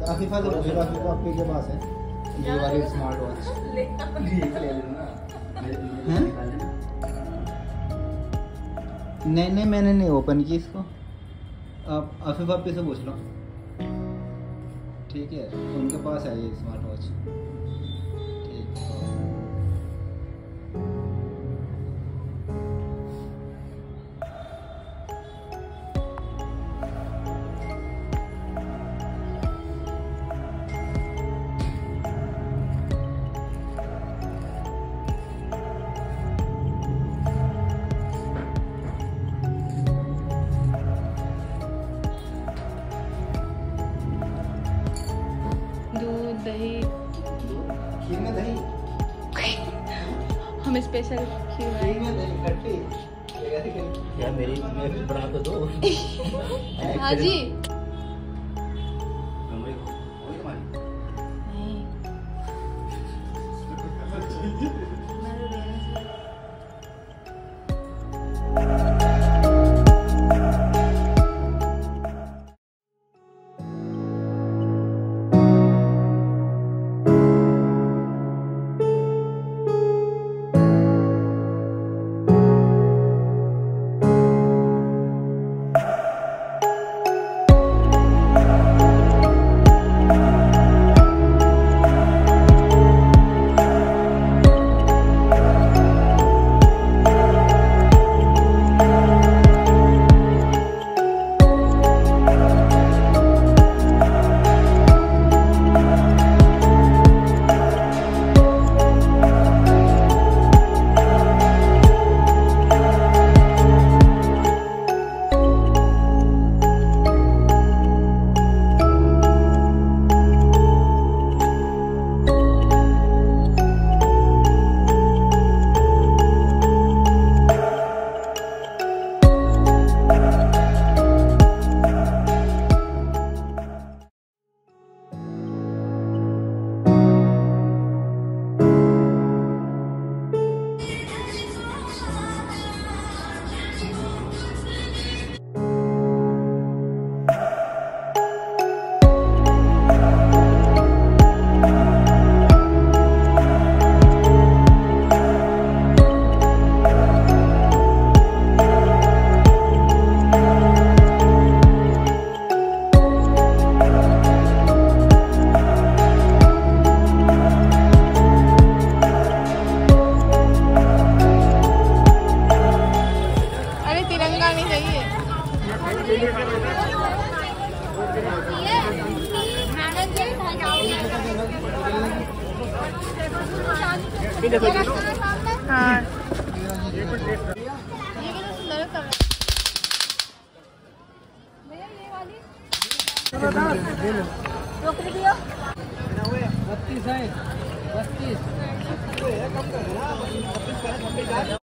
आफिफा तो पूछेगा, आफिफा आपके के पास है ये वाली स्मार्ट वॉच। ले लेना। नहीं मैंने नहीं ओपन की इसको। आप आफिफा आपके से पूछ लो, ठीक है? उनके पास है ये स्मार्ट वॉच। ठीक है। दूध दही, खीर में दही, हम स्पेशल खीर खीर में दही खट्टी यार मेरी मैं बना तो दो। हाँ जी। हाँ ये कितना सुंदर है। भैया ये वाली टोकरी दियो 32 है 32 कम कर